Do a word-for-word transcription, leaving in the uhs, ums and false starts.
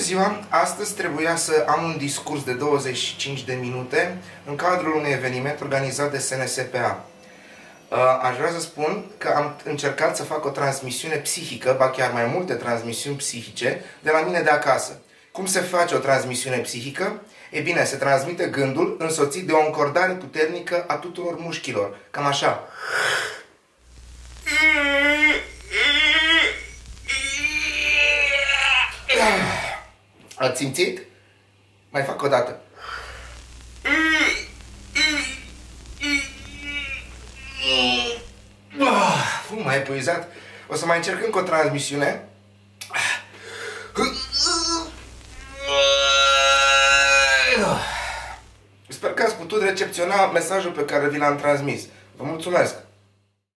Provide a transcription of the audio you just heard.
ziua! Astăzi trebuia să am un discurs de douăzeci și cinci de minute în cadrul unui eveniment organizat de S N S P A. Aș vrea să spun că am încercat să fac o transmisiune psihică, ba chiar mai multe transmisiuni psihice, de la mine de acasă. Cum se face o transmisiune psihică? E bine, se transmite gândul însoțit de o încordare puternică a tuturor mușchilor. Cam așa. Ați simțit? Mai fac o dată. Uf, m-a epuizat. O să mai încerc încă o transmisiune. Sper că ați putut recepționa mesajul pe care vi l-am transmis. Vă mulțumesc!